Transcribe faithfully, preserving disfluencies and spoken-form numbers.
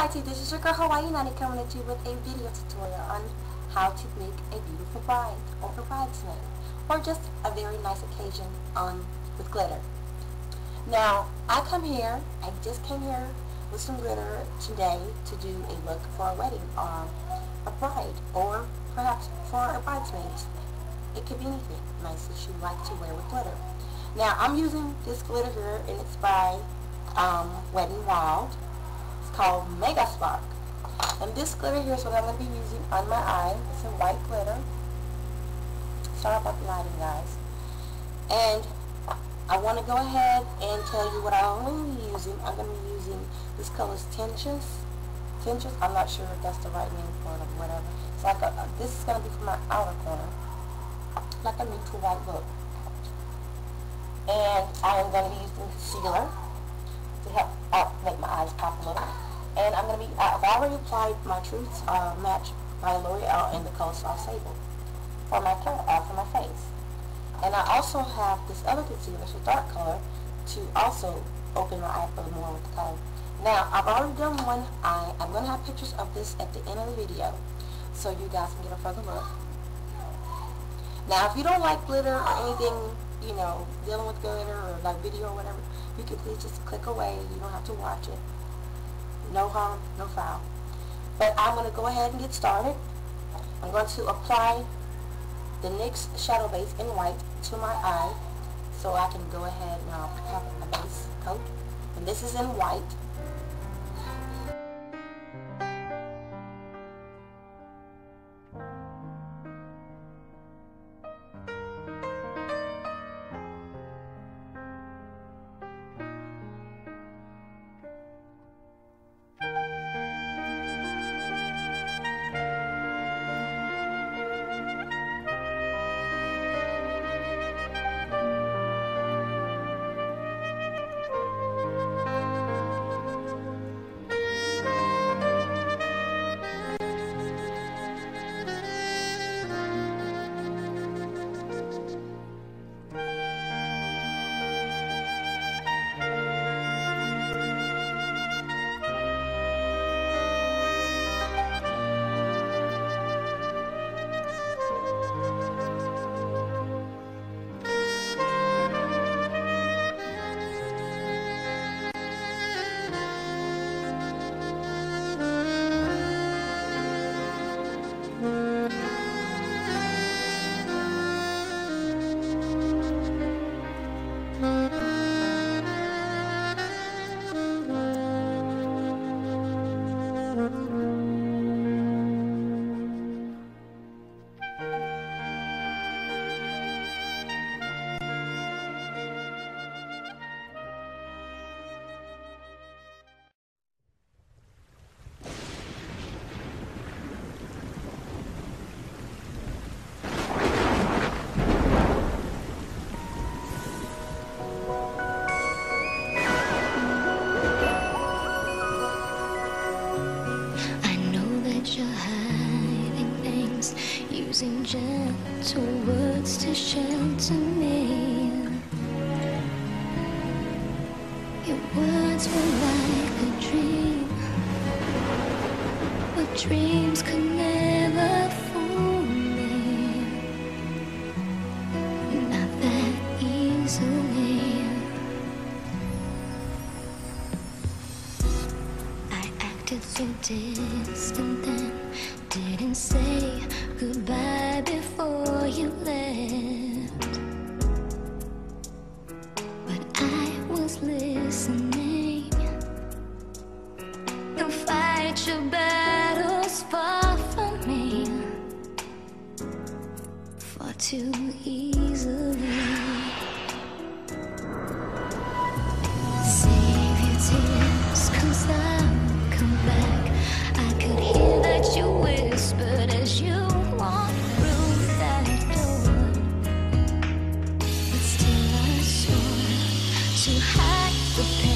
Alrighty, this is your girl Hawaii Nani coming at you with a video tutorial on how to make a beautiful bride or a bridesmaid, or just a very nice occasion on with glitter. Now, I come here, I just came here with some glitter today to do a look for a wedding or a bride, or perhaps for a bridesmaid. It could be anything nice that you like to wear with glitter. Now, I'm using this glitter here, and it's by um, Wet n Wild. Called Mega Spark. And this glitter here is what I'm going to be using on my eye. It's a white glitter. Sorry about the lighting, guys. And I want to go ahead and tell you what I'm going to be using. I'm going to be using this color's Tinges. Tinges, I'm not sure if that's the right name for it or whatever. It's like a, a, this is going to be for my outer corner. Like a neutral white look. And I am going to be using concealer to help out make my eyes pop a little. And I'm going to be, I've already applied my Truth uh, Match by L'Oreal in the color Soft Sable for my, uh, for my face. And I also have this other concealer, it's a dark color, to also open my eye a little more with the color. Now, I've already done one eye. I'm going to have pictures of this at the end of the video so you guys can get a further look. Now, if you don't like glitter or anything, you know, dealing with glitter or like video or whatever, you can please just click away. You don't have to watch it. No harm, no foul. But I'm going to go ahead and get started. I'm going to apply the NYX Shadow Base in white to my eye so I can go ahead and uh, have a base coat. And this is in white. Using gentle words to shelter me. Your words were like a dream, but dreams could never fool me. Not that easily. I acted so distant then, didn't say goodbye before you left, but I was listening. You'll fight your battles far from me, far too easily. Save your tears, 'cause I'll come back. I could hear that you whispered as you walk through that door, but still I swore to hide the pain.